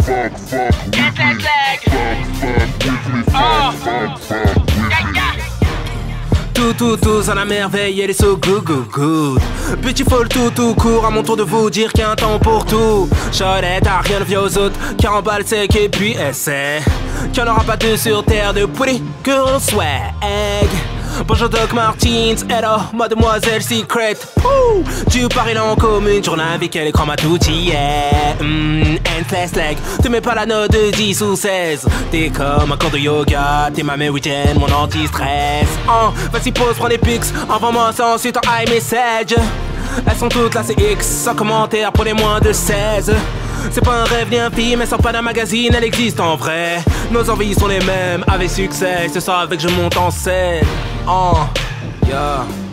Tous à la merveille, elle est so good. Beautiful tout court, à mon tour de vous dire qu'il y a un temps pour tout. Chaudette, à rien de vieux aux autres, 40 balles sec et puis essaie. Qu'il n'y en aura pas deux sur terre de pretty girl swag. Bonjour Doc Martins, hello mademoiselle Secret. Tu paries là en commune, journée avec elle écran matouti, yeah. Ansleigh, tu mets pas la note de 10 ou 16. T'es comme un cours de yoga, t'es ma méridienne, mon anti-stress. Vas-y pause, prends des pics, envoie-moi ça ensuite en iMessage. Elles sont toutes là, c'est X, sans commentaire pour les moins de 16. C'est pas un rêve ni un film, elle sort pas d'un magazine, elle existe en vrai. Nos envies sont les mêmes, avec succès, c'est ça avec je monte en scène. Yeah.